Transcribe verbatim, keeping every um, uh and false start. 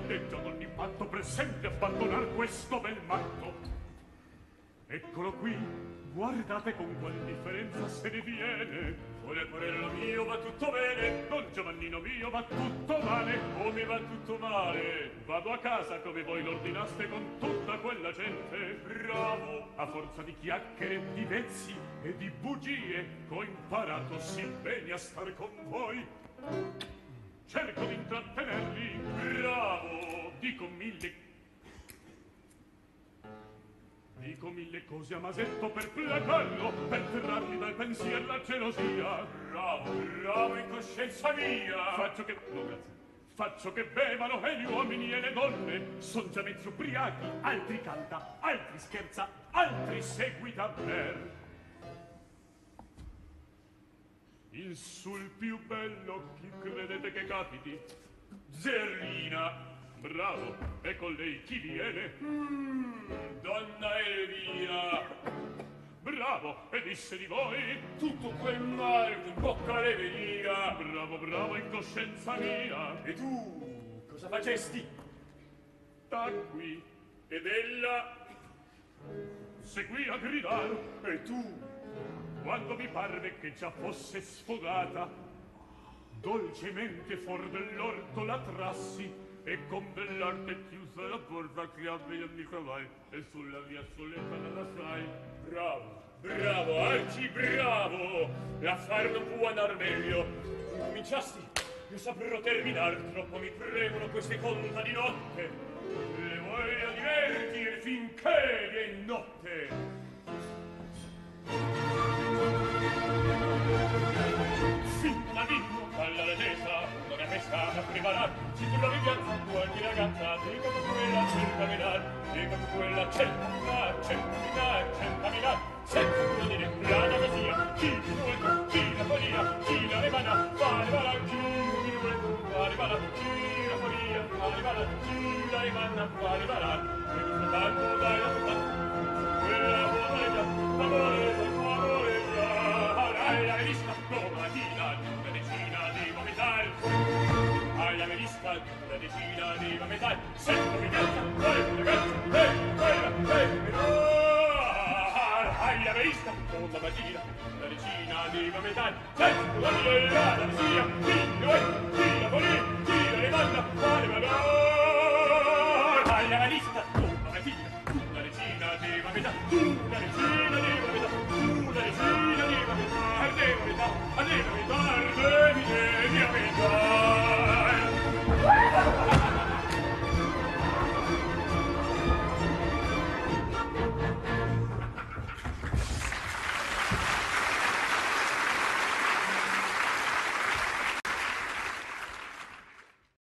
detto ad ogni patto presente abbandonar questo bel matto. Eccolo qui, guardate con qual differenza se ne viene. Vuole Porello mio va tutto bene, Don Giovannino mio va tutto male. Come va tutto male? Vado a casa come voi l'ordinaste con tutta quella gente. Bravo! A forza di chiacchiere, di vezzi e di bugie ho imparato sì bene a star con voi. Cerco di intrattenerli. Bravo! Dico mille Dico mille cose a Masetto per placarlo, per trargli dal pensier la gelosia. Bravo, bravo in coscienza mia! Faccio che... no, grazie. Faccio che bevano e gli uomini e le donne. Son già mezzo ubriachi, altri canta, altri scherza, altri seguita per. Il sul più bello, chi credete che capiti? Zerlina! Bravo, e con lei chi viene? Mm, donna Elvira! Bravo, e disse di voi? Tutto quel male che in bocca le veniva! Bravo, bravo, in coscienza mia! E tu, cosa facesti? Da qui, ed ella seguì a gridar. E tu, quando mi parve che già fosse sfogata, dolcemente fuor dell'orto la trassi, e con bell'arte chiusa la porta che aveva mi trovai, e sulla via soletta la lasciai. Bravo, bravo, arci bravo! L'affare non può andar meglio. Cominciasti, io saprò terminar, troppo mi premono queste conta di notte. Le voglio divertire finché vien notte. Fin da vinto alla regesa, non è mai stata preparata. Si trovi in piazza qualche ragazza, dico che quella cerca minar, dico che quella cerca minar, cerca minar, cerca minar, senza nulla dire la sia, chi di nuovo, chi la follia, chi la rimana, fare bala, chi di nuovo, fare bala, chi la follia, fare bala, chi la rimana, fare bala, e questo tanto dai la sola, quella moregia, amore, amore, dai la rivista, domattina, una decina di vomitare, alla rivista, una decina di vomitare, sento mi piazza, poi ragazzi, ehi, quella, ehi, alla rivista, domattina, una decina di vomitare, sento la mia, la sia, chi lo è, chi la volè, chi la rimanda, fare valore, alla rivista, domattina, una decina di vomitare, una decina di vomitare, una decina di vomitare, arde vomitare, arde vomitare, arde vomitare,